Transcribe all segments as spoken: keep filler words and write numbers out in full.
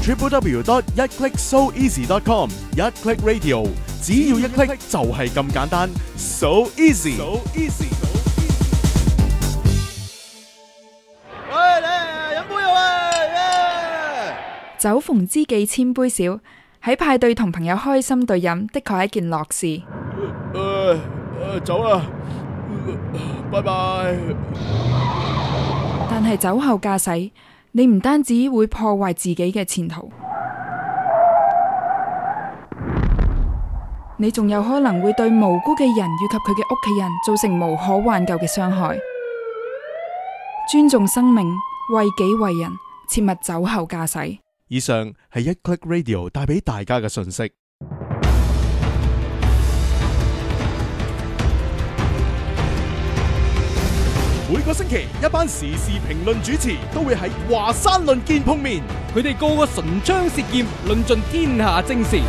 ，triple w dot 一 click so easy dot com， 一 click radio， 只要一 click 就係咁簡單 ，so easy。So easy。 喂，嚟飲杯啊喂！ 酒逢知己千杯少，喺派對同朋友開心對飲，的確係一件樂事。 誒誒，走啦，拜拜。 但係酒後駕駛，你唔單止會破壞自己嘅前途，你仲有可能會對無辜嘅人以及佢嘅屋企人造成無可挽救嘅傷害。尊重生命，為己為人，切勿酒後駕駛。 以上係一 click radio 帶俾大家嘅訊息。每個星期，一班時事評論主持都會喺華山論劍碰面， 佢哋個個唇槍舌劍，論盡天下正事。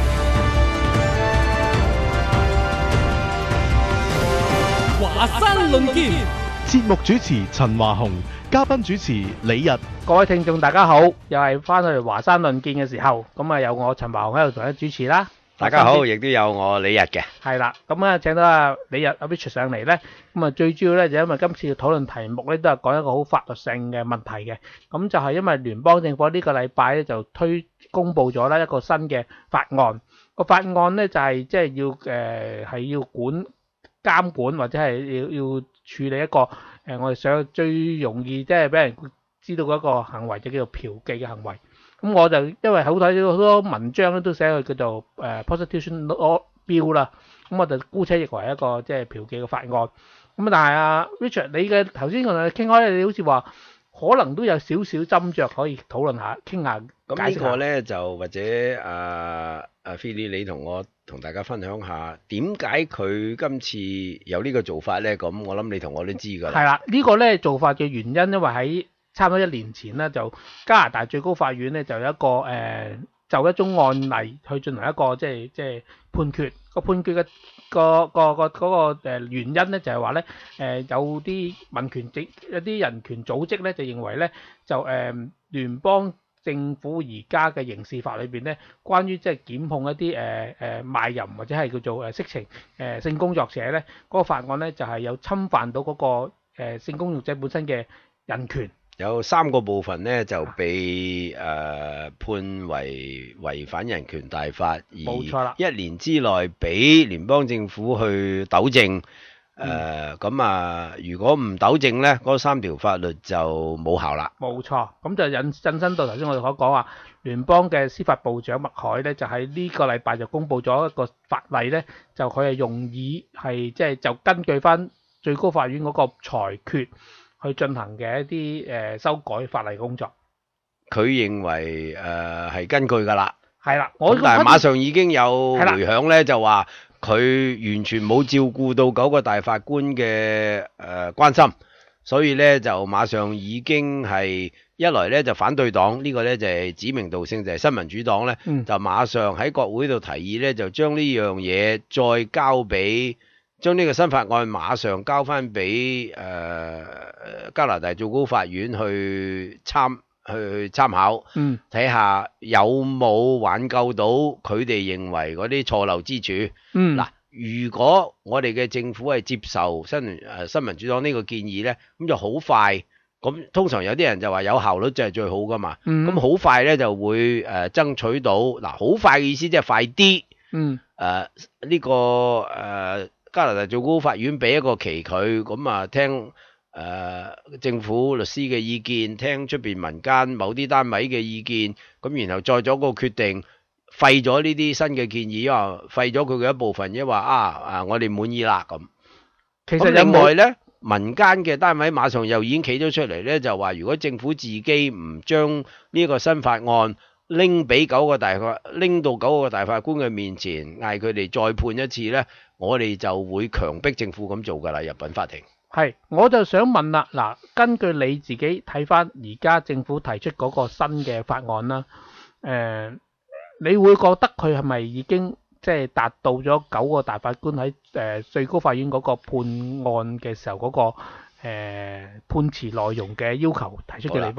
華山論劍， 節目主持陳華雄，嘉賓主持李日。 各位聽眾大家好，又係翻去華山論劍嘅時候，咁啊有我陳華雄喺度同大家主持啦。 大家好，亦都有我李日嘅。 係啦，咁啊請到阿李日阿 Richard 上嚟咧，咁啊最主要咧就因為今次嘅討論題目咧都係講一個好法律性嘅問題嘅，咁就係因為聯邦政府呢個禮拜咧就推公佈咗啦一個新嘅法案，個法案咧就係即係要誒係要管監管或者係要要處理一個誒我哋想最容易即係俾人知道嗰個行為就叫做嫖妓嘅行為。咁我就因為好睇好多文章咧都寫佢叫做誒 prostitution law bill 啦，咁我就姑且認為一個即係嫖妓嘅法案。咁但係啊 Richard， 你嘅頭先同你傾開，你好似話可能都有少少斟酌可以討論下、傾下、 咁呢個咧就或者啊啊 Philly 你同我同大家分享下點解佢今次有呢個做法咧？咁我諗你同我都知㗎啦。 係啦，呢個咧做法嘅原因，因為喺差唔多一年前咧，就加拿大最高法院咧就有一個誒、呃、就一宗案例去進行一個即係即係判決。個判決嘅個個個嗰個誒原因咧就係話咧誒有啲民權組一啲人權組織咧就認為咧就誒、呃、聯邦政府而家嘅刑事法裏邊咧，關於即係檢控一啲誒誒賣淫或者係叫做誒色情誒、呃、性工作者咧，嗰、那個法案咧就係、是、有侵犯到嗰、那個誒、呃、性工作者本身嘅人權。 有三個部分咧就被誒、呃、判為違反人權大法， 冇錯啦， 而一年之內俾聯邦政府去糾正。誒咁、嗯呃、啊，如果唔糾正咧，嗰三條法律就冇效啦。 冇錯，咁就引引申到頭先我哋所講話，聯邦嘅司法部長麥凱咧就喺呢個禮拜就公布咗一個法例咧，就佢係用以係即係就根據翻最高法院嗰個裁決去進行嘅一啲誒、呃、修改法例工作。 佢認為誒係、呃、根據㗎啦。 係啦，我但係馬上已經有回響咧，就話佢完全冇照顧到九個大法官嘅誒、呃、關心，所以咧就馬上已經係一來咧就反對黨、這個、呢個咧就係、是、指名道姓就係新民主黨咧，嗯、就馬上喺國會度提議咧就將呢樣嘢再交俾將呢個新法案馬上交翻俾誒加拿大最高法院去參去參考，嗯，睇下有冇挽救到佢哋認為嗰啲錯漏之處。嗯，嗱，如果我哋嘅政府係接受新誒新民主黨呢個建議咧，咁就好快。咁通常有啲人就話有效率就係最好噶嘛。咁好、嗯、快咧就會誒、呃、爭取到，嗱，好快嘅意思即係快啲。嗯，誒呢、呃這個誒、呃、加拿大最高法院俾一個期佢，咁啊聽。誒、呃、政府律師嘅意見，聽出邊民間某啲單位嘅意見，咁然後再做個決定，廢咗呢啲新嘅建議，因為廢咗佢嘅一部分，因為啊啊我哋滿意啦咁。其實另外咧，民間嘅單位馬上又已經企咗出嚟咧，就話如果政府自己唔將呢個新法案拎俾九個大法，拎到九個大法官嘅面前，嗌佢哋再判一次咧，我哋就會強迫政府咁做噶啦，入稟法庭。 係，我就想問啦，嗱，根據你自己睇翻而家政府提出嗰個新嘅法案啦，誒、呃，你會覺得佢係咪已經即係達到咗九個大法官喺誒、呃、最高法院嗰個判案嘅時候嗰、那個誒、呃、判詞內容嘅要求提出嘅地方咧？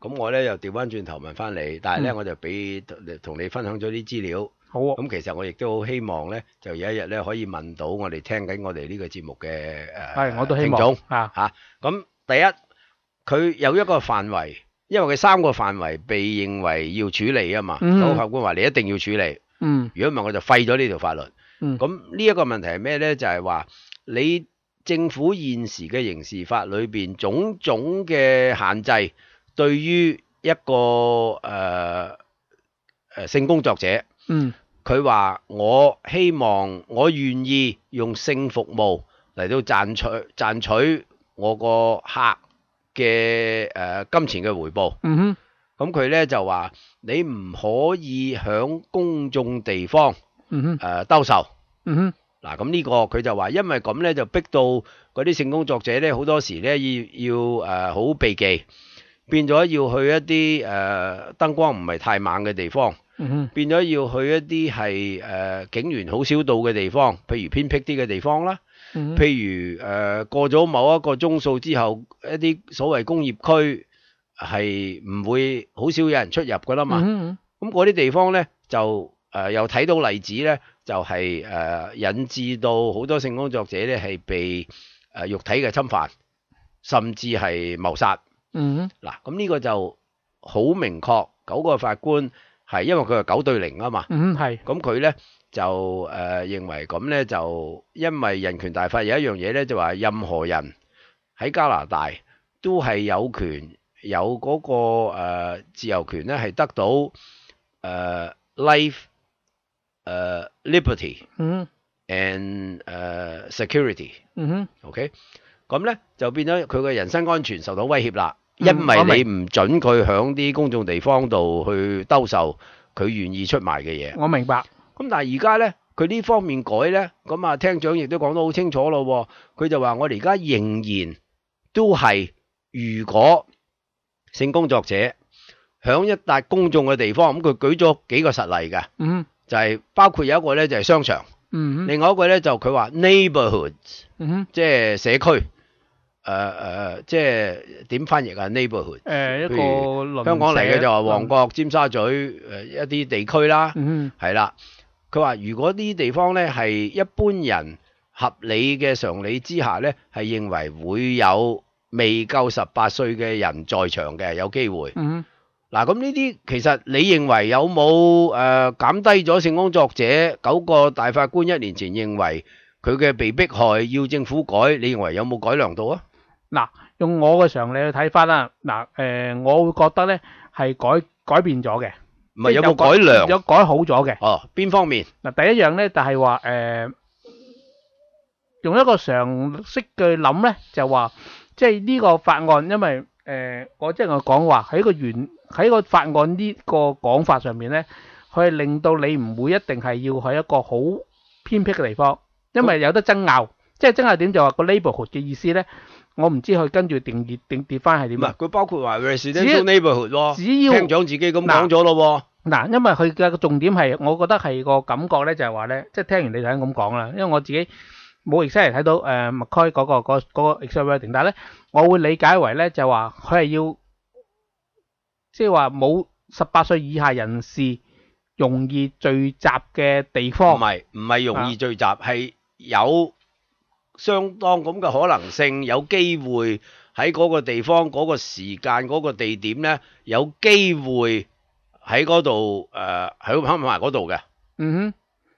咁我咧又調翻轉頭問翻你，但係咧、 嗯我就俾同你分享咗啲資料。 好啊， 咁其實我亦都好希望咧，就有一日咧可以問到我哋聽緊我哋呢個節目嘅誒係我都希聽眾望啊， 嚇。咁、第一，佢有一個範圍，因為佢三個範圍被認為要處理啊嘛。 嗯嗰個法官話你一定要處理， 嗯如果唔係我就廢咗呢條法律。 嗯咁呢一個問題係咩咧？就係、話你政府現時嘅刑事法裏邊種種嘅限制，對於一個誒誒、呃呃、性工作者， 嗯佢話我希望我願意用性服務嚟到賺取賺取我個客嘅誒、呃、金錢嘅回報。 嗯哼咁佢咧就話你唔可以響公眾地方嗯哼誒兜售。 嗯哼嗱，咁呢個佢就話，因為咁咧就逼到嗰啲性工作者咧好多時咧要要誒好避忌，變咗要去一啲誒燈光唔係太猛嘅地方， 嗯哼變咗要去一啲係誒警員好少到嘅地方，譬如偏僻啲嘅地方啦， 嗯哼譬如誒、呃、過咗某一個鐘數之後，一啲所謂工業區係唔會好少有人出入噶啦嘛。 嗯咁嗰啲地方咧就誒、呃、又睇到例子咧，就係、誒、呃、引致到好多性工作者咧係被誒、呃、肉體嘅侵犯，甚至係謀殺。 嗯嗱，咁呢個就好明確，九個法官係因為佢係九對零啊嘛， 嗯係咁佢咧就誒、呃、認為咁咧就因為人權大法有一樣嘢咧就話任何人喺加拿大都係有權有嗰、個、呃、自由權咧係得到誒、呃、life 誒、呃、liberty 嗯 and 誒、呃、security。 嗯哼 OK，咁咧就變咗佢嘅人身安全受到威脅啦， 嗯因為我明你唔準佢響啲公眾地方度去兜售佢願意出賣嘅嘢。 我明白咁但係而家咧，佢呢方面改咧，咁啊廳長亦都講得好清楚咯喎，佢就話我哋而家仍然都係，如果性工作者響一笪公眾嘅地方，咁佢舉咗幾個實例嘅， 嗯就係、包括有一個咧就係商場， 嗯哼另外一個咧就佢話 neighborhoods。 嗯哼即係社區，誒、呃、誒，即係點翻譯啊 ？neighborhood， 誒一個譬如鄰香港嚟嘅就話舍旺角、尖沙咀誒、一啲地區啦， 嗯係啦。佢話如果呢啲地方咧係一般人合理嘅常理之下咧，係認為會有未夠十八歲嘅人在場嘅，有機會。 嗯嗱，咁呢啲其實你認為有冇誒減低咗性工作者？九個大法官一年前認為佢嘅被迫害要政府改，你認為有冇改良到啊？ 嗱，用我嘅常理去睇翻啦，嗱誒，我會覺得咧係改改變咗嘅， 唔係有冇改良？ 有改好咗嘅。 哦，邊方面？ 嗱，第一樣咧就係話誒，用一個常識去諗咧，就話即係呢個法案，因為誒我即係我講話喺個原喺個法案呢個講法上面咧，佢係令到你唔會一定係要喺一個好偏僻嘅地方。因為有得爭拗，即係爭拗點就話個 neighborhood 嘅意思咧，我唔知佢跟住定義定跌翻係點。 唔係，佢包括話 residential neighborhood 喎， 只要廳長自己咁講咗咯喎。 嗱，因為佢嘅重點係，我覺得係個感覺咧，就係話咧，即係聽完你頭先咁講啦，因為我自己冇 exactly 睇到誒麥開嗰個嗰嗰個 exact wording，但係咧，我會理解為咧就話佢係要，即係話冇十八歲以下人士容易聚集嘅地唔方。 係唔係容易聚集，係有相當咁嘅可能性，有機會喺嗰個地方、嗰個時間、嗰個地點咧，有機會喺嗰度誒喺喺埋嗰度嘅。 嗯哼，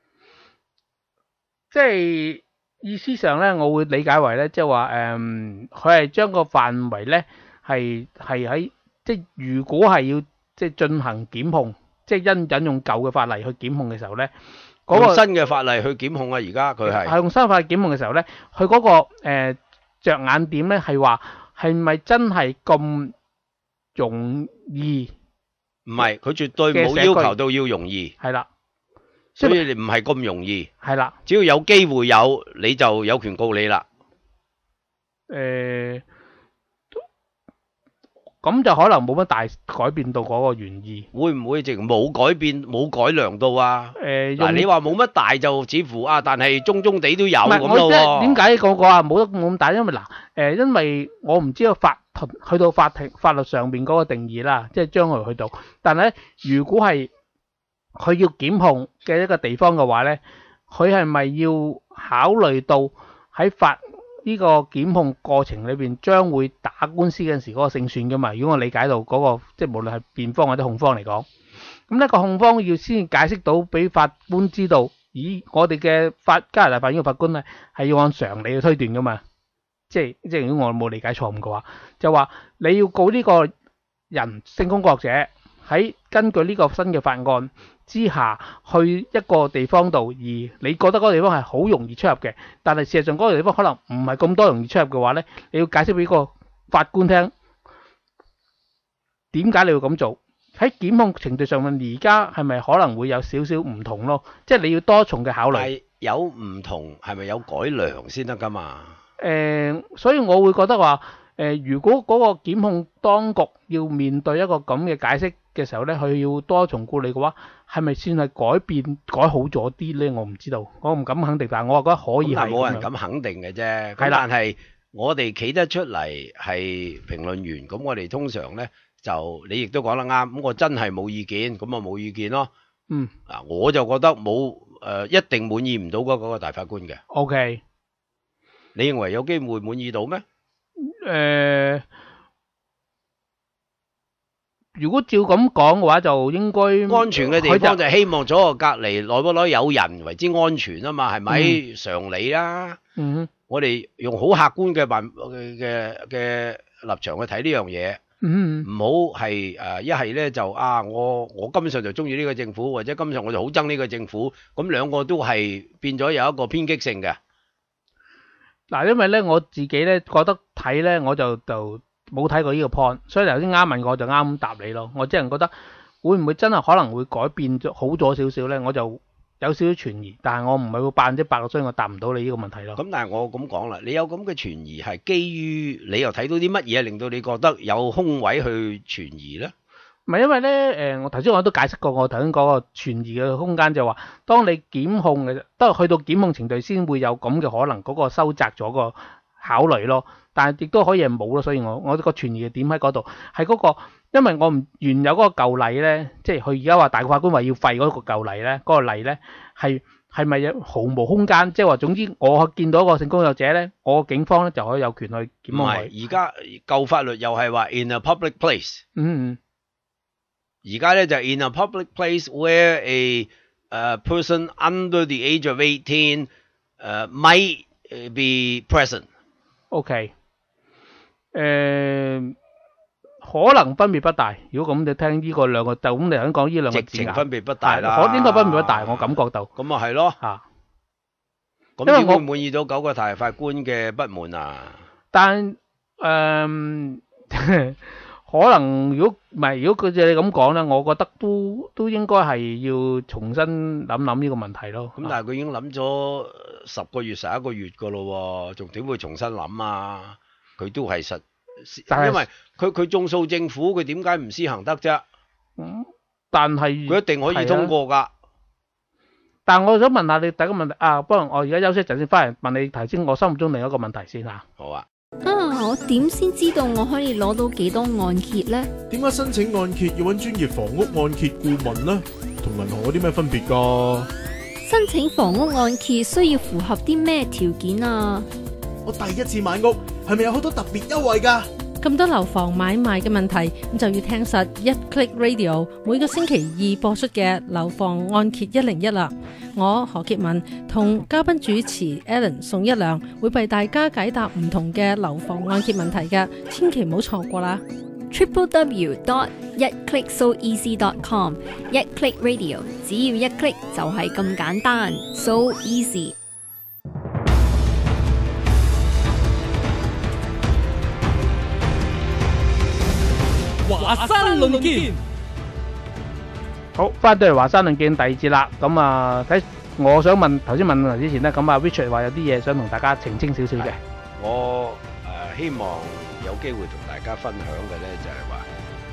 即係意思上咧，我會理解為咧，即係話誒，佢係將個範圍咧係係喺即係如果係要即係進行檢控，即係因引用舊嘅法例去檢控嘅時候咧，嗰、 用個新嘅法例去檢控啊！而家佢係係用新法例檢控嘅時候咧，佢嗰、個誒、呃、着眼點咧係話係咪真係咁容易？ 唔係？佢絕對冇要求到要容易， 係啦， 所以你唔係咁容易。 係啦， 只要有機會有，你就有權告你啦。 誒、 咁就可能冇乜大改變到嗰個原意。 會唔會直冇改變冇改良到啊？ 誒， 嗱，你話冇乜大就似乎啊，但係中中地都有唔係咁咯我即係點喎。 解個個話冇得冇咁大？因為嗱誒，因為我唔知道法去到法庭法律上邊嗰個定義啦，即係將來去到。但係咧，如果係佢要檢控嘅一個地方嘅話咧，佢係咪要考慮到喺法呢個檢控過程裏邊將會打官司嗰陣時嗰個勝算噶嘛？如果我理解到嗰、個即係無論係辯方或者控方嚟講，咁呢個控方要先解釋到俾法官知道，咦，我哋嘅法加拿大法院嘅法官咧係要按常理去推斷噶嘛？即係即係如果我冇理解錯誤嘅話，就話你要告呢個人性工作者喺根據呢個新嘅法案之下去一個地方度，而你覺得嗰個地方係好容易出入嘅，但係事實上嗰個地方可能唔係咁多容易出入嘅話咧，你要解釋俾個法官聽點解你要咁做。喺檢控程序上面，而家係咪可能會有少少唔同咯？即係你要多重嘅考慮。 但係有唔同係咪有改良先得㗎嘛？ 誒、呃，所以我會覺得話，誒、呃，如果嗰個檢控當局要面對一個咁嘅解釋嘅時候咧，佢要多重顧慮嘅話，係咪算係改變改好咗啲咧？我唔知道，我唔敢肯定，但係我覺得可以係。 咁但係冇人敢肯定嘅啫。 係啦咁但係我哋企得出嚟係評論員，咁我哋通常咧就你亦都講得啱。咁我真係冇意見，咁啊冇意見咯。 嗯。 嗱，我就覺得冇誒、呃，一定滿意唔到嗰嗰個大法官嘅。 O K。 你認為有機會滿意到咩？ 誒、呃，如果照咁講嘅話，就應該安全嘅地佢方就係希望左右隔離耐不耐有人為之安全啊嘛，係咪、 嗯常理啦？ 嗯哼我哋用好客觀嘅辦嘅嘅立場去睇呢樣嘢， 嗯唔好係誒一係咧就啊我我根本上就中意呢個政府，或者根本上我就好憎呢個政府，咁兩個都係變咗有一個偏激性嘅。 嗱，因為咧我自己咧覺得睇咧，我就就冇睇過呢個 point，所以頭先啱問我就啱答你咯。我只係覺得會唔會真係可能會改變咗好咗少少咧？我就有少少存疑，但係我唔係會百分之百，所以我答唔到你呢個問題咯。 咁但係我咁講啦，你有咁嘅存疑係基於你又睇到啲乜嘢令到你覺得有空位去存疑咧？ 唔係因為咧，誒，我頭先我都解釋過，我頭先講個存疑嘅空間就話，當你檢控嘅，都係去到檢控程序先會有咁嘅可能，嗰個收窄咗個考慮咯。但係亦都可以係冇咯，所以我我個存疑嘅點喺嗰度，係嗰個，因為我唔原有嗰個舊例咧，即係佢而家話大法官話要廢嗰個舊例咧，嗰個例咧係係咪有毫無空間？即係話總之我見到一個性工作者咧，我警方咧就可以有權去檢控佢。 唔係，而家舊法律又係話 in a public place。 嗯嗯。 而家咧就 in a public place where a、uh, person under the age of eighteen、uh, might be present。 OK， 誒、可能分別不大。如果咁你聽呢個兩個，就咁你頭先講呢兩個直字眼， 情分別不大啦。 可應該分別不大，我感覺到咁啊係咯。 嚇。 咁因為我點會滿意到九個大法官嘅不滿啊？ 但誒、可能如果唔係，如果佢似你咁講咧，我覺得都都應該係要重新諗諗呢個問題咯。 咁但係佢已經諗咗十個月、十一個月噶咯喎，仲點會重新諗啊？佢都係實， 但係因為佢佢中訴政府，佢點解唔施行得啫？ 嗯，但係佢一定可以通過㗎。 但我想問下你第一個問題啊，不過我而家休息一陣先，翻嚟問你頭先我心目中另一個問題先嚇。 好啊。 啊！我點先知道我可以攞到幾多按揭呢？ 點解申請按揭要揾專業房屋按揭顧問呢？同銀行有啲咩分別㗎？ 申請房屋按揭需要符合啲咩條件啊？ 我第一次買屋，係咪有好多特別優惠㗎？ 咁多樓房買賣嘅問題，咁就要聽實一 Click Radio 每個星期二播出嘅樓房按揭一零一啦。我何潔文同嘉賓主持 Alan 宋一良會為大家解答唔同嘅樓房按揭問題嘅，千祈唔好錯過啦。 triple w dot 一 click so easy dot com 一 click radio 只要一 click 就係咁簡單 ，so easy。 華山論劍， 好，翻到嚟華山論劍第二節啦。咁啊，睇我想問頭先問問題之前咧，咁啊 Richard 話有啲嘢想同大家澄清少少嘅。 我誒、呃、希望有機會同大家分享嘅咧，就係話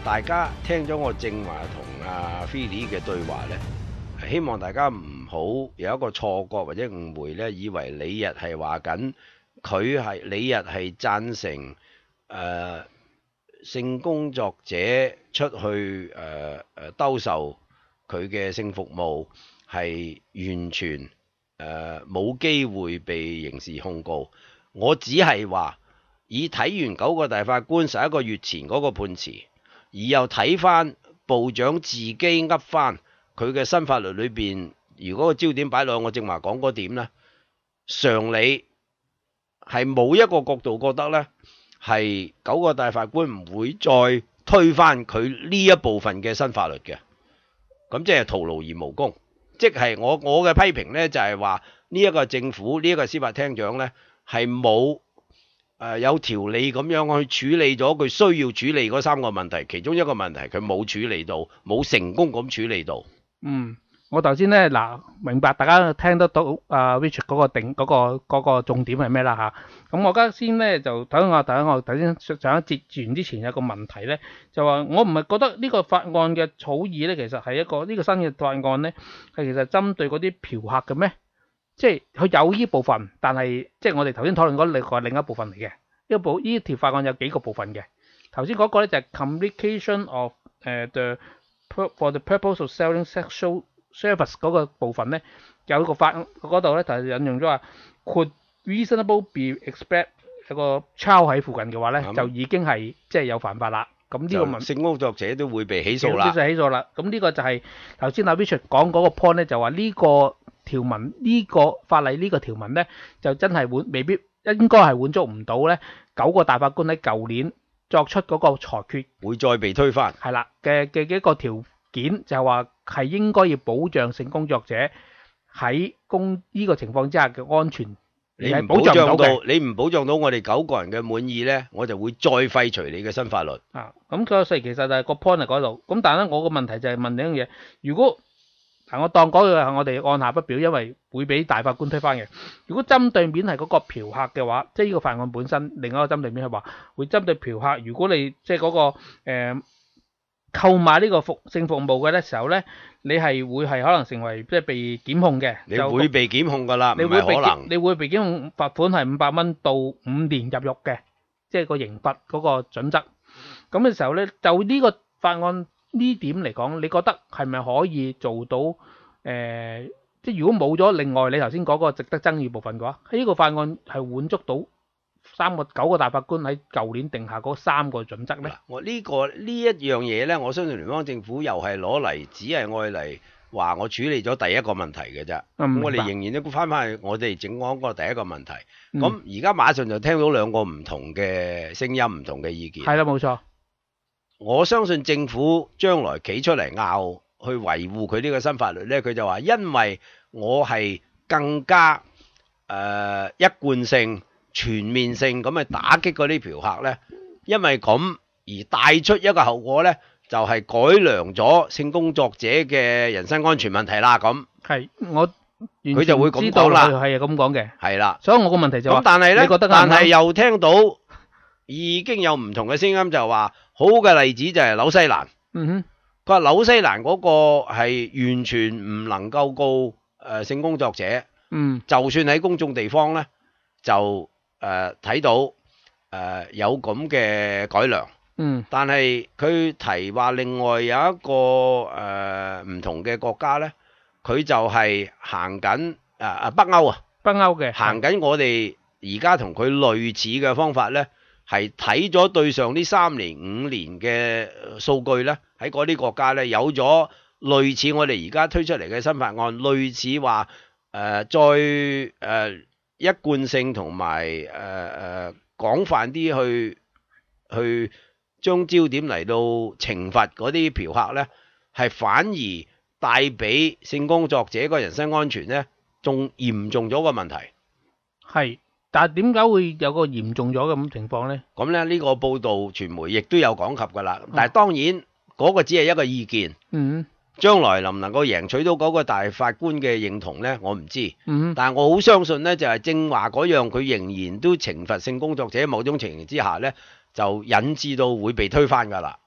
大家聽咗我正話同阿 Philly 嘅對話呢，希望大家唔好有一個錯覺或者誤會呢，以為李日係話緊佢係李日係贊成誒、呃、性工作者出去誒誒、呃、兜售佢嘅性服務係完全誒冇機會被刑事控告。我只係話以睇完九個大法官十一個月前嗰個判詞，而又睇翻部長自己噏翻佢嘅新法律裏邊，如果個焦點擺落我正話講嗰點呢，常理係冇一個角度覺得呢係九個大法官唔會再推翻佢呢一部分嘅新法律嘅，咁即係徒勞而無功。即係我我嘅批評呢，就係話呢一個政府呢一個司法廳長呢係冇誒有條理咁樣去處理咗佢需要處理嗰三個問題，其中一個問題佢冇處理到，冇成功咁處理到。 嗯，我頭先咧嗱，明白大家聽得到啊 Richard 嗰個定嗰、嗰個嗰個重點係咩啦嚇？咁我而家先咧就睇我睇我頭先上一節完之前有個問題咧，就話我唔係覺得呢個法案嘅草擬咧，其實係一個呢、呢個新嘅法案咧係其實針對嗰啲嫖客嘅咩？即係佢有呢部分，但係即係我哋頭先討論嗰另外另一部分嚟嘅。呢部呢條法案有幾個部分嘅。頭先嗰個咧就係 communication of 誒 the for the purpose of selling sexual service 嗰個部分咧，有個法嗰度咧就係引用咗話 could reasonable be expect 有個 child 喺附近嘅話咧，就已經係即係有犯法啦。咁呢個問性工作者都會被起訴啦。 起訴啦。咁呢個就係頭先阿 Richard 講嗰個 point 咧，就話呢個條文呢、這個法例呢個條文咧，就真係滿未必應該係滿足唔到咧九個大法官喺舊年作出嗰個裁決，會再被推翻。 係啦嘅嘅一個條件就係話係應該要保障性工作者喺公呢個情況之下嘅安全。 你唔保障到，你唔保障到我哋九個人嘅滿意咧，我就會再廢除你嘅新法律。 啊，咁所以其實就係個 point 喺嗰度。咁但係咧，我個問題就係問另一樣嘢，如果嗱，我當嗰個係我哋按下不表，因為會俾大法官推翻嘅。如果針對面係嗰個嫖客嘅話，即係呢個法案本身，另外一個針對面係話會針對嫖客。如果你即係嗰個誒、呃、購買呢個服性服務嘅咧時候咧，你係會係可能成為即係被檢控嘅。 你會被檢控㗎啦，唔係可能。 你會被檢控，罰款係五百蚊到五年入獄嘅，即係個刑罰嗰個準則。咁嘅時候咧，就呢個法案。呢點嚟講，你覺得係咪可以做到？誒、呃，即係如果冇咗另外你頭先講嗰個值得爭議部分嘅話，喺呢個法案係滿足到三個九個大法官喺舊年定下嗰三個準則咧？ 我呢、呢個呢一樣嘢咧，我相信聯邦政府又係攞嚟，只係愛嚟話我處理咗第一個問題嘅啫。咁、嗯、我哋仍然都翻返去我哋整講個第一個問題。咁而家馬上就聽到兩個唔同嘅聲音、唔同嘅意見。 係啦，冇錯。 我相信政府將來企出嚟拗去維護佢呢個新法律呢，佢就話因為我係更加誒、呃、一貫性、全面性咁去打擊嗰啲嫖客呢，因為咁而帶出一個後果呢，就係、是、改良咗性工作者嘅人身安全問題啦。咁係我佢就會咁講啦， 係咁講嘅， 係啦。 所以我個問題就話、是， 但係呢， 你覺得但係又聽到已經有唔同嘅聲音，就話。好嘅例子就係紐西蘭， 嗯哼，佢話紐西蘭嗰個係完全唔能夠告誒、呃、性工作者， 嗯， 就算喺公眾地方咧，就誒睇、呃、到誒、呃、有咁嘅改良， 嗯， 但係佢提話另外有一個誒唔、呃、同嘅國家咧，佢就係行緊誒誒北歐啊， 北歐嘅行緊我哋而家同佢類似嘅方法咧。係睇咗對上呢三年五年嘅數據咧，喺嗰啲國家咧有咗類似我哋而家推出嚟嘅新法案，類似話誒、呃、再誒、呃、一貫性同埋誒誒廣泛啲去去將焦點嚟到懲罰嗰啲嫖客咧，係反而帶俾性工作者個人身安全咧，仲嚴重咗個問題。 係。但係點解會有個嚴重咗嘅咁情況咧？ 咁咧呢個報道傳媒亦都有講及㗎啦。但係當然嗰、嗰個只係一個意見。 嗯。 將來能唔能夠贏取到嗰個大法官嘅認同咧，我唔知。 嗯。 但係我好相信咧，就係正話嗰樣，佢仍然都懲罰性工作者某種情形之下咧，就引致到會被推翻㗎啦。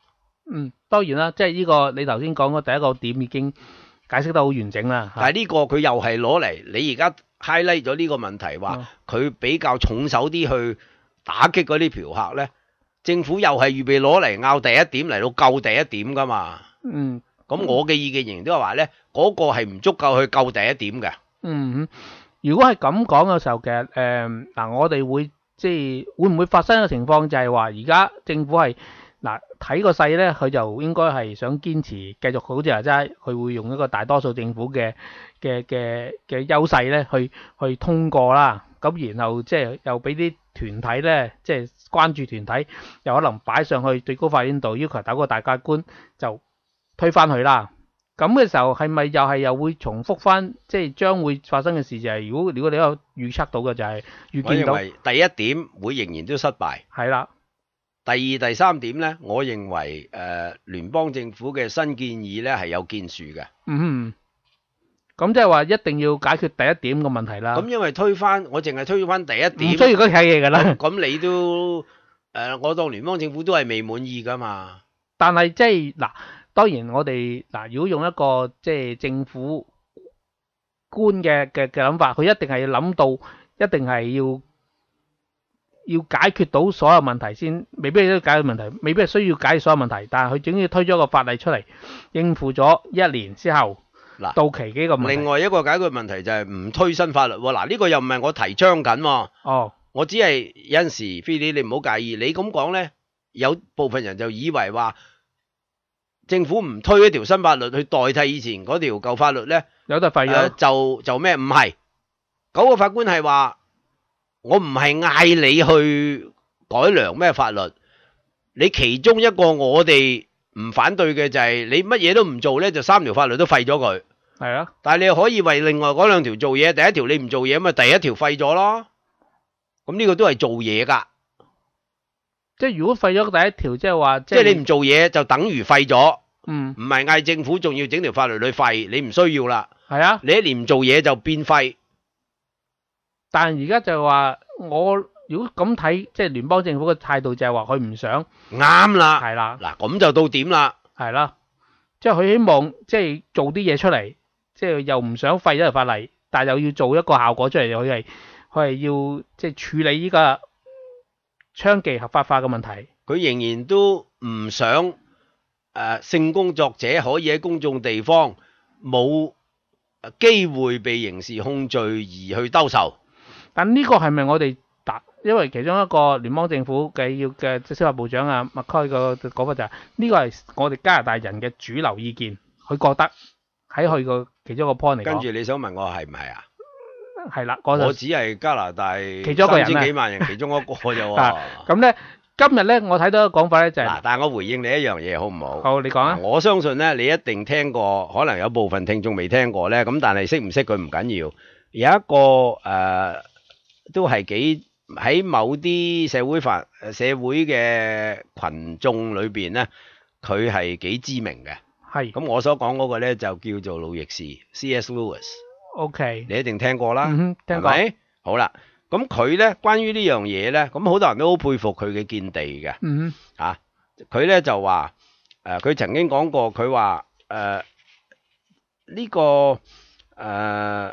嗯，當然啦，即係呢個你頭先講嗰第一個點已經解釋得好完整啦。 但係呢個佢又係攞嚟，你而家 highlight 咗呢個問題，話佢比較重手啲去打擊嗰啲嫖客咧，政府又係預備攞嚟拗第一點嚟到救第一點噶嘛。 嗯， 咁我嘅意見仍然都係話咧，嗰、個係唔足夠去救第一點嘅。 嗯，如果係咁講嘅時候，其實誒嗱，我哋會即係會唔會發生嘅情況就係話，而家政府係嗱睇個勢咧，佢就應該係想堅持繼續好似話齋，佢會用一個大多數政府嘅嘅嘅嘅優勢咧，去去通過啦。咁然後即係又俾啲團體咧，即係關注團體，又可能擺上去最高法院度要求打個大法官就推翻佢啦。咁嘅時候係咪又係又會重複翻，即係將會發生嘅事就係，如果如果你有預測到嘅就係預見到， 我認為第一點會仍然都失敗。 係啦。 第二、第三點咧，我認為誒、呃、聯邦政府嘅新建議咧係有建樹嘅。 嗯，咁即係話一定要解決第一點嘅問題啦。 咁因為推翻，我淨係推翻第一點， 唔需要嗰睇嘢㗎啦。 咁你都誒、呃，我當聯邦政府都係未滿意㗎嘛。 但係即係嗱，當然我哋嗱，如果用一個即係政府官嘅嘅嘅諗法，佢一定係要諗到，一定係要。要解決到所有問題先，未必都解決問題，未必係需要解決所有問題，但係佢總要推咗個法例出嚟，應付咗一年之後嗱到期幾個問題。 另外一個解決問題就係唔推新法律喎。嗱，呢個又唔係我提倡緊喎。 哦，我只係有陣時，菲利你唔好介意，你咁講咧，有部分人就以為話政府唔推一條新法律去代替以前嗰條舊法律咧， 有得廢咗、呃、 就就咩？唔係，嗰個法官係話。我唔係嗌你去改良咩法律，你其中一個我哋唔反對嘅就係你乜嘢都唔做咧，就三條法律都廢咗佢。 係啊， 但係你可以為另外嗰兩條做嘢，第一條你唔做嘢，咁咪第一條廢咗咯。咁呢個都係做嘢噶。 即係如果廢咗第一條，即係話， 即係你唔做嘢就等於廢咗。 嗯， 唔係嗌政府仲要整條法律去廢，你唔需要啦。 係啊， 你一年唔做嘢就變廢。 但係而家就係話，我如果咁睇，即係聯邦政府嘅態度就係話佢唔想啱啦， 係啦， 嗱咁就到點啦， 係啦，即係佢希望即係做啲嘢出嚟，即係又唔想廢咗條法例，但係又要做一個效果出嚟，佢係佢係要即係處理呢個娼妓合法化嘅問題。 佢仍然都唔想誒、呃、性工作者可以喺公眾地方冇機會被刑事控罪而去兜售。 但呢個係咪我哋打？因為其中一個聯邦政府嘅要嘅司法部長啊麥開個講法就係呢個係我哋加拿大人嘅主流意見，佢覺得喺佢個其中一個 point 嚟講。 跟住你想問我係唔係啊？ 係啦， 我只係加拿大其中一個人三千幾萬人其中一個啫喎。 咁咧，今日咧我睇到一個講法咧就係、是， 但係我回應你一樣嘢好唔好？ 好，你講啊。 我相信咧，你一定聽過，可能有部分聽眾未聽過咧。咁但係識唔識佢唔緊要。有一個誒。呃都係幾喺某啲社會法社會嘅群眾裏邊咧，佢係幾知名嘅。 係。咁我所講嗰個咧就叫做路易士 C S Lewis。 OK。你一定聽過啦。 嗯，聽過。 係咪？好啦，咁佢咧關於呢樣嘢咧，咁好多人都好佩服佢嘅見地嘅。 嗯。 啊，佢咧就話誒，佢、呃、曾經講過，佢話誒呢個誒、呃、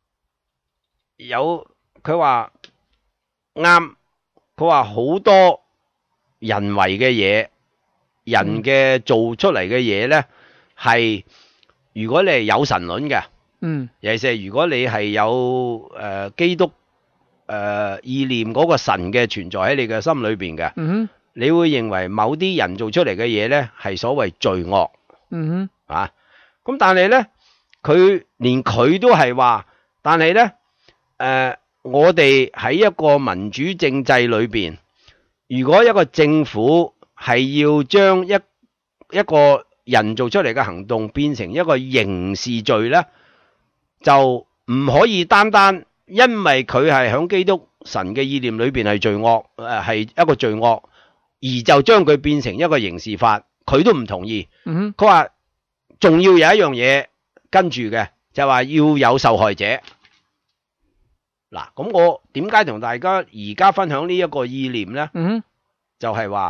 有。佢話啱，佢話好多人為嘅嘢，人嘅做出嚟嘅嘢咧，係如果你係有神論嘅， 嗯， 尤其是如果你係有誒、呃、基督誒、呃、意念嗰個神嘅存在喺你嘅心裏邊嘅， 嗯哼， 你會認為某啲人做出嚟嘅嘢咧係所謂罪惡， 嗯哼， 啊，咁但係咧，佢連佢都係話，但係咧誒。呃我哋喺一個民主政制裏邊，如果一個政府係要將一一個人做出嚟嘅行動變成一個刑事罪呢，就唔可以單單因為佢係響基督神嘅意念裏邊係罪惡，誒係一個罪惡，而就將佢變成一個刑事法，佢都唔同意。 嗯， 佢話仲要有一樣嘢跟住嘅，就係話要有受害者。嗱，咁我點解同大家而家分享呢一個意念呢？ 嗯， 就係話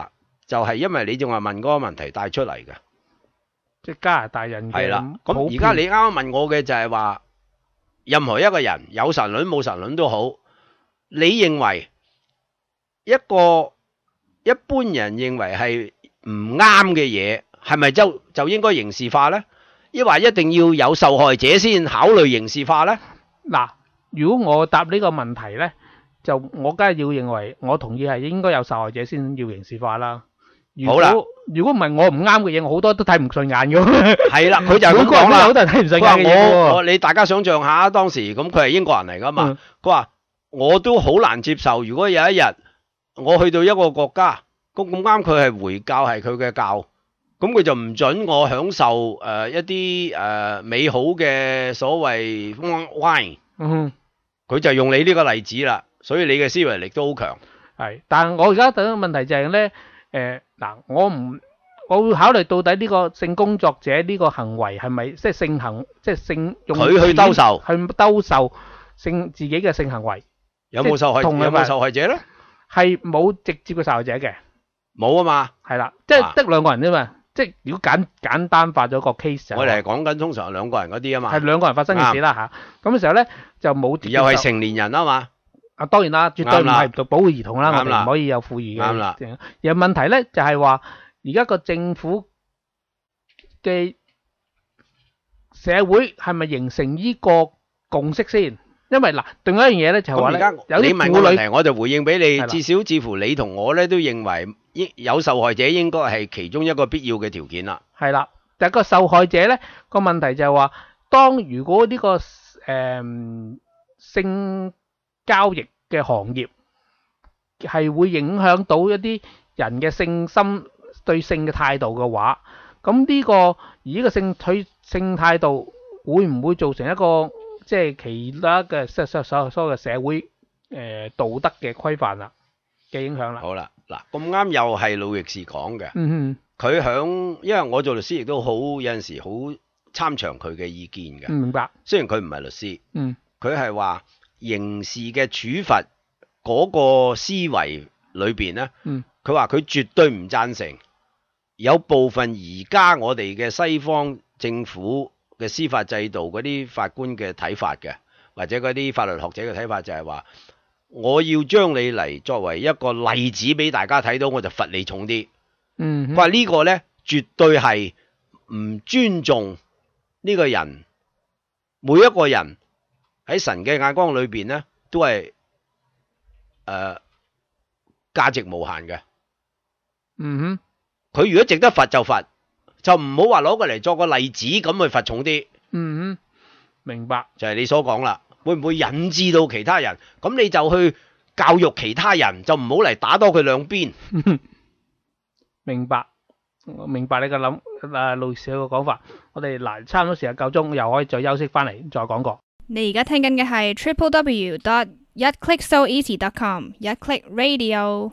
就係因為你仲係問嗰個問題帶出嚟嘅。 即係加拿大人嘅係啦，咁普遍而家你啱啱問我嘅就係話，任何一個人有神論冇神論都好，你認為一個一般人認為係唔啱嘅嘢，係咪就就應該刑事化呢？抑或一定要有受害者先考慮刑事化呢？ 嗱，如果我答呢個問題呢，就我梗係要認為，我同意係應該有受害者先要刑事化啦。如好啦果如果唔係我唔啱嘅嘢，我好多都睇唔順眼嘅。 係啦，佢就係咁每個人講啦。 都有好多人睇唔順佢話眼嘅嘢我我喎。 你大家想象下當時咁，佢係英國人嚟噶嘛嗯？ 佢話我都好難接受，如果有一日我去到一個國家，咁咁啱佢係回教係佢嘅教，咁佢就唔准我享受誒、呃、一啲誒、呃、美好嘅所謂 wine， 嗯， 佢就用你呢個例子啦，所以你嘅思維力都好強。 係，但係我而家第一個問題就係咧，誒嗱，我唔，我會考慮到底呢個性工作者呢個行為係咪即係性行，即係性用佢去兜售去兜售性自己嘅性行為， 有冇受害有即係同佢冇受害者咧？ 係冇直接嘅受害者嘅， 冇啊嘛。 係啦，即係得兩個人啫嘛。即係如果簡簡單化咗個 case 就我哋係講緊通常係兩個人嗰啲啊嘛， 係兩個人發生嘅事啦嚇。咁嘅時候咧就冇直接受又係成年人啊嘛。 啊，當然啦，絕對唔係保護兒童啦，我啱啦哋唔可以有富裕嘅。 啱啦。 有問題咧就係話，而家個政府嘅社會係咪形成呢個共識先？因為嗱，另外一樣嘢咧就係話咧， 咁而家有你啲婦女問個問題，我就回應俾你。 係啦至少似乎你同我咧都認為，應有受害者應該係其中一個必要嘅條件啦。 係啦，但係個受害者咧個問題就係話，當如果呢個誒性交易嘅行業係會影響到一啲人嘅性心對性嘅態度嘅話，咁呢個而呢個性取性態度會唔會造成一個即係其他嘅所所所所謂嘅社會誒道德嘅規範啦嘅影響啦？ 好啦，嗱咁啱又係路易士講嘅， 嗯佢響因為我做律師亦都好有陣時好參詳佢嘅意見哼， 嘅。 明白。 雖然佢唔係律師， 嗯佢係話刑事嘅處罰嗰個思維裏邊咧， 嗯佢話佢絕對唔贊成有部分而家我哋嘅西方政府嘅司法制度嗰啲法官嘅睇法嘅，或者嗰啲法律學者嘅睇法就係話，我要將你嚟作為一個例子俾大家睇到，我就罰你重啲。 嗯哼， 佢話呢個呢，絕對係唔尊重呢個人，每一個人喺神嘅眼光裏邊呢，都係誒價值無限嘅。 嗯哼。 佢如果值得罰就罰，就唔好話攞過嚟作個例子咁去罰重啲。 嗯哼，明白。 就係你所講啦，會唔會引致到其他人？咁你就去教育其他人，就唔好嚟打多佢兩邊。 明白，我明白你嘅諗誒路易士嘅講法。我哋嗱差唔多時間夠鐘，又可以再休息翻嚟再講過。 你而家聽緊嘅係 triple w dot 一 click so easy dot com 一 click radio。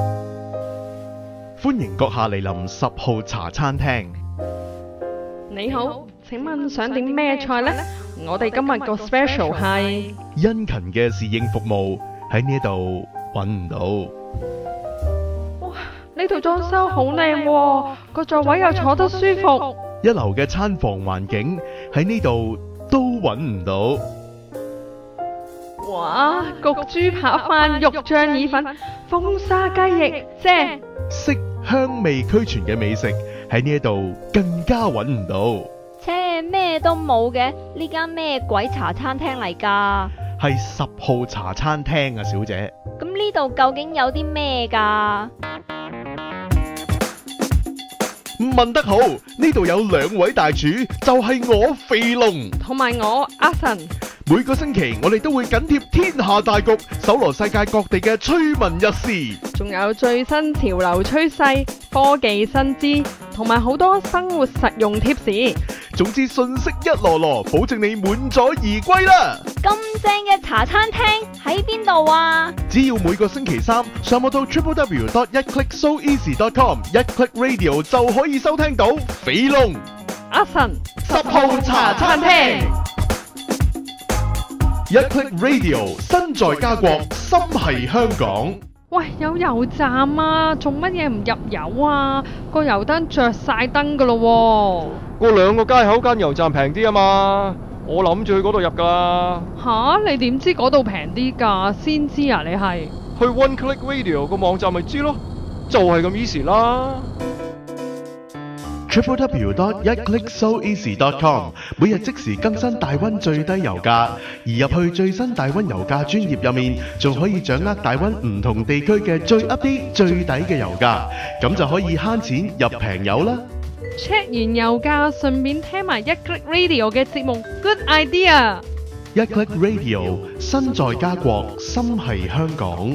歡迎閣下嚟臨十號茶餐廳。 你好，請問想點咩菜呢？我哋今日個 special 係殷勤嘅侍應服務喺呢度揾唔到。 呢度裝修好靚喎，個座位又坐得舒服。 一流嘅餐房環境喺呢度都揾唔到。 哇！焗豬扒飯、肉醬意粉、風沙雞翼，正！ 色香味俱全嘅美食喺呢一度更加揾唔到。 切，咩都冇嘅，呢間咩鬼茶餐廳嚟㗎？ 係十號茶餐廳啊，小姐。 咁呢度究竟有啲咩㗎？ 問得好，呢度有兩位大廚，就係我肥龍同埋我阿神。 每個星期我哋都會緊貼天下大局，搜羅世界各地嘅趣聞軼事， 仲有最新潮流趨勢、科技新知，同埋好多生活實用貼士。 總之信息一籮籮，保證你滿載而歸啦！ 咁正嘅茶餐廳喺邊度啊？ 只要每個星期三上網到 triple w dot 一 click so easy dot com 一 click radio 就可以收聽到肥龍阿神十號茶餐廳。一 click radio 身在家國，心繫香港。 喂，有油站啊，做乜嘢唔入油啊？個油燈着晒燈噶咯嗰兩個街口間油站平啲啊嘛，我諗住去嗰度入㗎啦。 喎。吓，你點知嗰度平啲㗎？先知啊，你係？ 去 One Click Radio 個網站咪知咯，就係咁 easy 啦。 w w w dot 一 click so easy dot com 每日即時更新大溫最低油價，而入去最新大溫油價專頁入面，仲可以掌握大溫唔同地區嘅最 update 最抵嘅油價，咁就可以慳錢入平油啦。 check 完油價，順便聽埋一 Click Radio 嘅節目 ，good idea！ 一 Click Radio 身在家國，心係香港。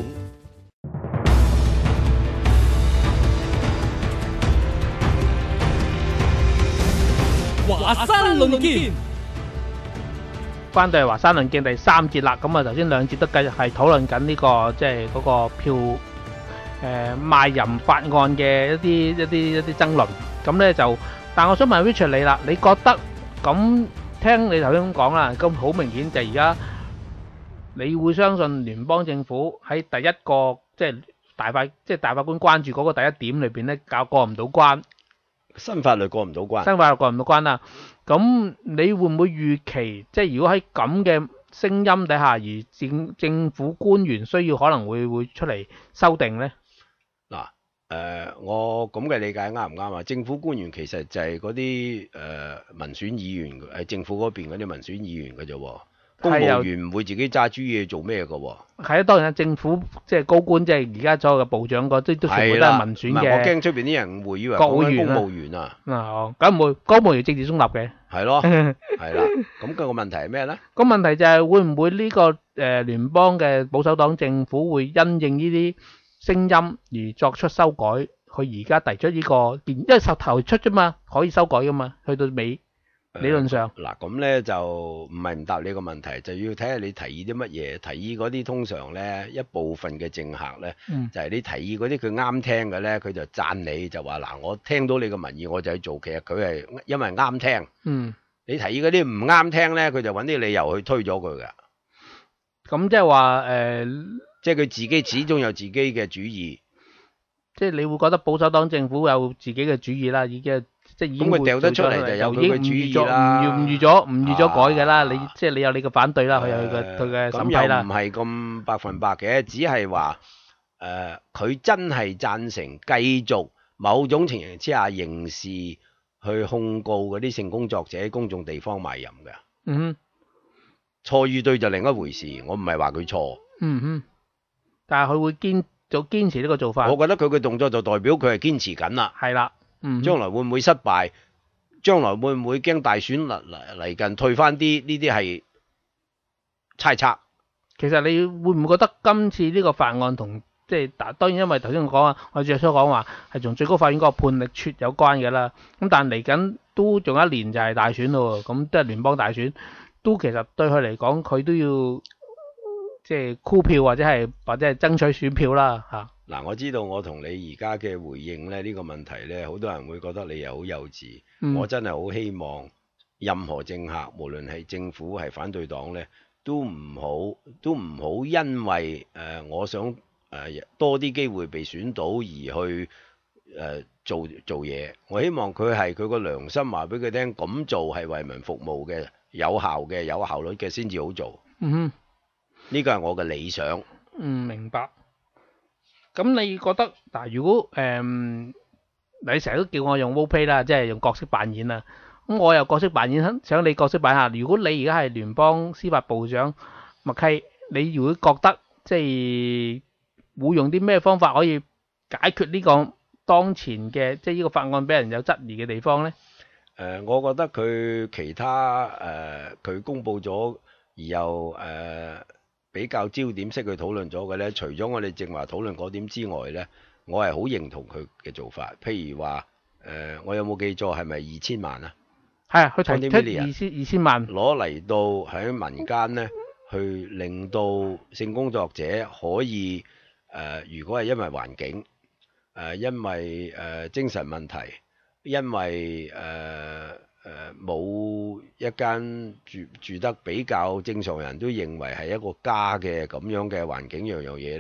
華山論劍， 翻到嚟華山論劍第三節啦。咁啊，頭先兩節都繼續係討論緊呢個即係嗰個票誒、呃、賣淫法案嘅一啲一啲一啲爭論。咁咧就，但我想問 Richard 你啦，你覺得咁聽你頭先咁講啦，咁好明顯就而家你會相信聯邦政府喺第一個即係、就是、大法即係大法官關注嗰個第一點裏邊咧，搞過唔到關。 新法律過唔到關， 新法律過唔到關啦。咁你會唔會預期，即係如果喺咁嘅聲音底下，而政政府官員需要可能會會出嚟修訂呢？ 嗱，誒，我咁嘅理解啱唔啱啊？政府官員其實就係嗰啲誒民選議員，係政府嗰邊嗰啲民選議員嘅啫喎。公務員唔會自己揸主意做咩嘅喎。係啊，當然啦，政府即係高官，即係而家所有嘅部長嗰啲都全部都係民選嘅。 我驚出邊啲人會以為國會公務員啊。 啊，咁唔會，公務員政治中立嘅。 係咯，係啦。咁個問題係咩咧？ 個問題就係會唔會呢個誒聯邦嘅保守黨政府會因應呢啲聲音而作出修改？佢而家提出呢個建，因為實頭出啫嘛，可以修改噶嘛，去到尾。理論上嗱，咁咧就唔係唔答你個問題，就要睇下你提議啲乜嘢。提議嗰啲通常咧，一部分嘅政客咧， 嗯、 就係你提議嗰啲佢啱聽嘅咧，佢就讚你，就話嗱，我聽到你個民意我就去做。其實佢係因為啱聽。 嗯。 你提議嗰啲唔啱聽咧，佢就揾啲理由去推咗佢㗎。 咁即係話誒， 即係佢自己始終有自己嘅主意。 即係你會覺得保守黨政府有自己嘅主意啦，已經。即係已經咁佢掉得出嚟就有佢嘅主意啦， 唔預咗唔預咗改嘅啦。你即係你有你嘅反對啦，佢有佢嘅佢嘅審批啦。 咁又唔係咁百分百嘅，只係話誒，佢真係贊成繼續某種情形之下刑事去控告嗰啲性工作者喺公眾地方賣淫嘅。 嗯哼， 錯與對就另一回事，我唔係話佢錯。 嗯哼，但係佢會堅就堅持呢個做法。 我覺得佢嘅動作就代表佢係堅持緊啦。 係啦。嗯， 將來會唔會失敗？將來會唔會驚大選嚟嚟嚟近退翻啲？呢啲係猜測。 其實你會唔會覺得今次呢個法案同即係當然因為頭先我講啊，我最初講話係同最高法院嗰個判力決有關嘅啦。咁但嚟緊都仲有一年就係大選咯，咁都係聯邦大選，都其實對佢嚟講佢都要即係箍票或者係或者係爭取選票啦嚇。 嗱，我知道我同你而家嘅回應咧，呢個問題咧，好多人會覺得你又好幼稚。嗯、我真係好希望任何政客，無論係政府係反對黨咧，都唔好都唔好因為誒、呃、我想誒、呃、多啲機會被選到而去誒、呃、做做嘢。我希望佢係佢個良心話俾佢聽，咁做係為民服務嘅、有效嘅、有效率嘅先至好做。 嗯哼， 呢個係我嘅理想。 嗯，明白。咁你覺得嗱，如果誒、嗯、你成日都叫我用 role play 啦，即係用角色扮演啦，咁我又角色扮演，想你角色扮下。如果你而家係聯邦司法部長麥溪，你如果覺得即係會用啲咩方法可以解決呢個當前嘅即係呢個法案俾人有質疑嘅地方咧？誒、 呃，我覺得佢其他誒佢、呃、公佈咗而又誒。呃比較焦點式去討論咗嘅咧，除咗我哋正話討論嗰點之外咧，我係好認同佢嘅做法。譬如話，誒、呃，我有冇記錯係咪二千萬啊？ 係啊，佢提出二千二千萬攞嚟到喺民間咧，去令到性工作者可以誒、呃，如果係因為環境，誒、呃，因為誒、呃、精神問題，因為誒。呃誒冇、呃、一間住住得比較正常人都認為係一個家嘅咁樣嘅環境，樣樣嘢咧，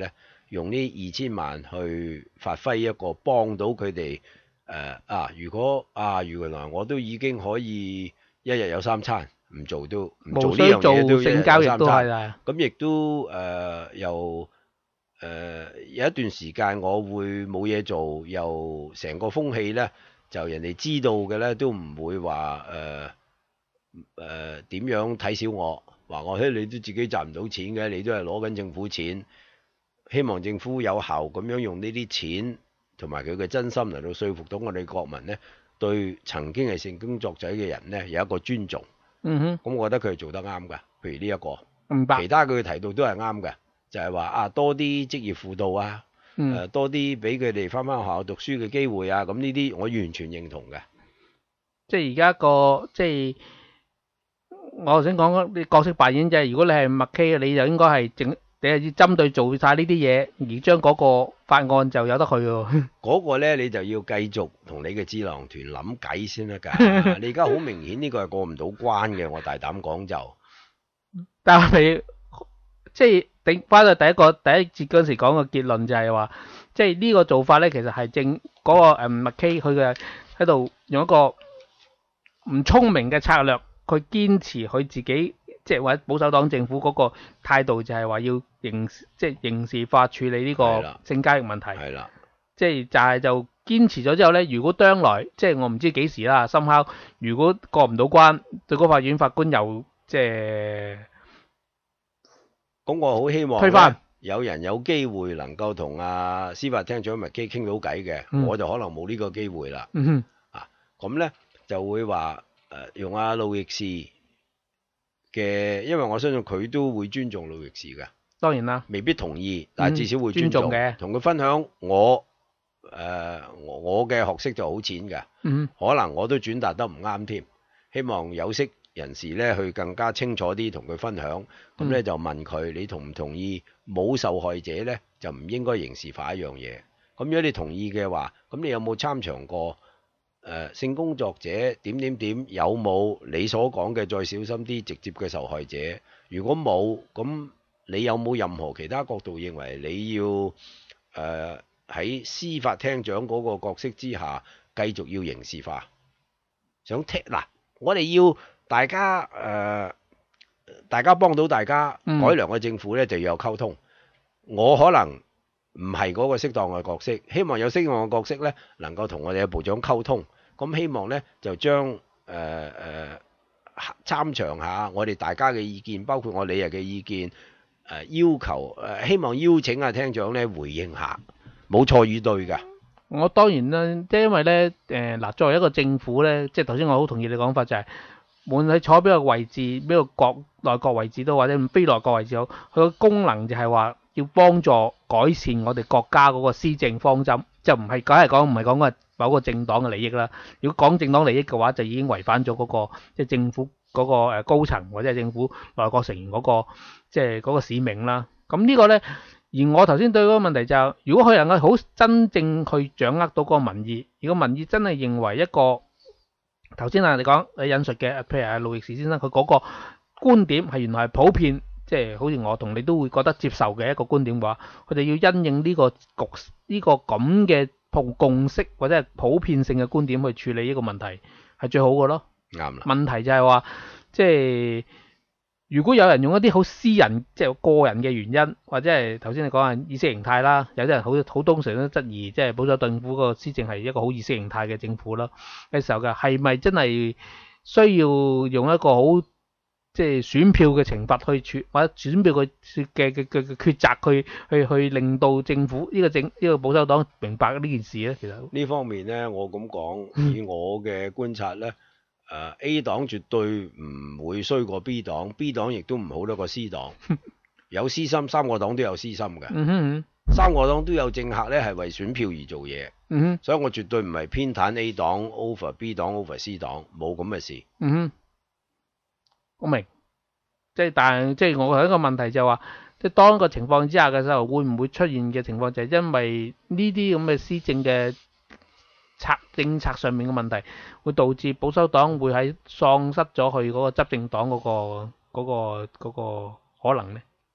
用呢二千萬去發揮一個幫到佢哋誒啊！如果啊原來我都已經可以一日有三餐，唔做都唔做呢樣嘢都一日有三餐。咁亦都誒、呃、又誒、呃、有一段時間我會冇嘢做，又成個風氣咧就人哋知道嘅咧都唔會話誒誒點樣睇小我。話我嘿，你都自己賺唔到錢嘅，你都係攞緊政府錢。希望政府有效咁樣用呢啲錢同埋佢嘅真心嚟到說服到我哋國民呢，對曾經係性工作者嘅人呢有一個尊重。 嗯哼， 咁我覺得佢係做得啱㗎。譬如呢、這、一個， 明白。 其他佢提到都係啱嘅，就係、是、話啊多啲職業輔導啊，誒、 嗯呃、多啲俾佢哋返返學校讀書嘅機會啊。咁呢啲我完全認同嘅。 即係而家個即係。我頭先講啲角色扮演就係，如果你係麥 K，你就應該係整，你係要針對做晒呢啲嘢，而將嗰個法案就有得去喎。嗰個咧你就要繼續同你嘅智囊團諗計先得㗎。你而家好明顯呢個係過唔到關嘅，我大膽講就。 但係即係頂翻到第一個第一節嗰時講嘅結論就係話，即係呢個做法咧，其實係正嗰、嗰個誒麥 K 佢嘅喺度用一個唔聰明嘅策略。佢堅持佢自己，即係或者保守黨政府嗰個態度就係話要刑，即係刑事化處理呢個性交易問題。 係啦， 即係就係就堅持咗之後咧，如果將來即係我唔知幾時啦，深刻如果過唔到關，最高法院法官又即係咁，我好希望推翻有人有機會能夠同阿司法廳長麥基傾到偈嘅， 嗯、 我就可能冇呢個機會啦。 嗯哼， 啊，咁咧就會話。誒、呃、用阿路易士嘅，因為我相信佢都會尊重路易士嘅。 當然啦， 未必同意，但係至少會尊重嘅。 同佢分享我誒、呃、我嘅學識就好淺嘅， 嗯， 可能我都轉達得唔啱添。希望有識人士咧去更加清楚啲同佢分享。咁咧、嗯、就問佢：你同唔同意冇受害者咧就唔應該刑事化一樣嘢？咁如果你同意嘅話，咁你有冇參詳過？誒、呃、性工作者點點點有冇你所講嘅再小心啲直接嘅受害者？如果冇，咁你有冇任何其他角度認為你要誒喺、呃、司法廳長嗰個角色之下繼續要刑事化？想聽嗱，我哋要大家誒、呃，大家幫到大家、嗯、改良嘅政府咧就要有溝通。我可能唔係嗰個適當嘅角色，希望有適當嘅角色咧能夠同我哋嘅部長溝通。咁希望咧就將誒誒參詳下我哋大家嘅意見，包括我李日嘅意見，誒、呃、要求誒、呃、希望邀請阿廳長咧回應下，冇錯與對㗎。 我當然啦，即係因為咧誒嗱，作為一個政府咧，即係頭先我好同意你講法就係、是，無論你坐邊個位置，邊個國內閣位置都或者非內閣位置好，佢個功能就係話要幫助改善我哋國家嗰個施政方針，就唔係梗係講唔係講個某個政黨嘅利益啦。如果講政黨利益嘅話，就已經違反咗嗰、嗰個即係政府嗰個誒高層或者係政府內閣成員嗰、嗰個即係嗰個使命啦。咁呢個咧，而我頭先對嗰個問題就係、如果佢能夠好真正去掌握到嗰個民意，如果民意真係認為一個頭先啊你講你引述嘅，譬如阿路易士先生佢嗰個觀點係原來係普遍，即係好似我同你都會覺得接受嘅一個觀點嘅話，佢哋要因應呢個局呢個咁嘅同共識或者係普遍性嘅觀點去處理呢個問題係最好嘅咯。 啱啦。問題就係話，即係如果有人用一啲好私人即係個人嘅原因，或者係頭先你講係意識形態啦，有啲人好好通常都質疑，即係保守政府個施政係一個好意識形態嘅政府啦嘅時候嘅，係咪真係需要用一個好即係選票嘅懲罰去處，或者選票嘅嘅嘅嘅抉擇去去去令到政府呢個政呢個保守黨明白呢件事咧？其實呢方面咧，我咁講，以我嘅觀察咧，誒 A 黨絕對唔會衰過 B 黨，B 黨亦都唔好得過 C 黨。有私心，三個黨都有私心嘅。 嗯哼， 三個黨都有政客咧，係為選票而做嘢。 嗯哼， 所以我絕對唔係偏袒 A 黨 over B 黨 over C 黨，冇咁嘅事。 嗯哼。我明，即係但係即係我有一個問題就係話，即係當一個情況之下嘅時候，會唔會出現嘅情況就係因為呢啲咁嘅施政嘅策政策上面嘅問題，會導致保守黨會喺喪失咗佢嗰個執政黨嗰個嗰個嗰個可能咧？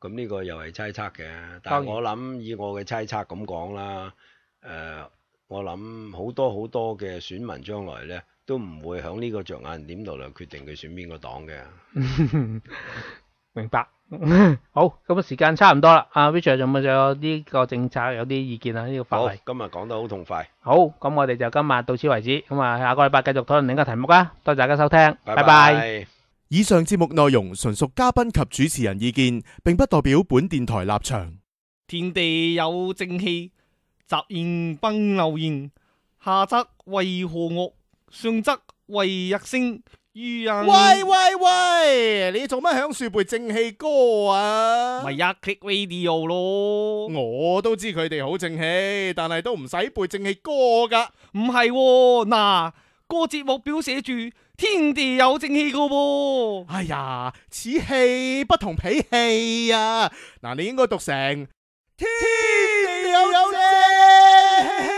咁呢個又係猜測嘅，但當然係我諗以我嘅猜測咁講啦，誒、我諗好多好多嘅選民將來咧都唔會響呢個着眼點度嚟決定佢選邊個黨嘅。 明白。好，咁啊時間差唔多啦。阿 Richard 仲有冇仲有呢個政策有啲意見啊？呢、個好， 法例。 今日講得好痛快， 好，咁我哋就今日到此為止。咁啊，下個禮拜繼續討論另一個題目啦。多謝大家收聽， 拜拜拜。 拜。 以上節目內容純屬嘉賓及主持人意見，並不代表本電台立場。 天地有正氣，雜言不留言，下則為何樂，上則為日星。愚人喂喂喂，你做乜響樹背正氣歌啊？ 咪一 click radio 咯。 我都知佢哋好正氣，但係都唔使背正氣歌噶。 唔係喎，嗱，個節目表寫住天地有正氣噶喎。 哎呀，此氣不同彼氣啊！嗱，你應該讀成天地有正氣。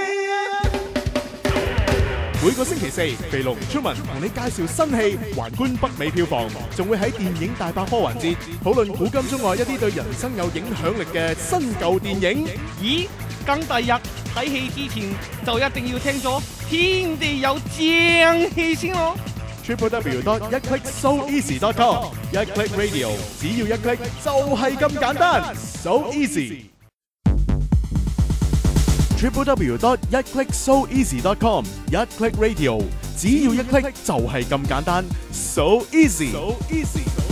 每個星期四，肥龍出文同你介紹新戲，環觀北美票房，仲會喺電影大百科環節討論古今中外一啲對人生有影響力嘅新舊電影。 咦，咁第日睇戲之前就一定要聽咗天地有正氣先咯。 triple w dot one click so easy dot com 一 click radio， 只要一 click 就係咁簡單 ，so easy。triple w dot one click so easy dot com 一 click radio， 只要一 click 就係咁簡單 ，so easy。So easy。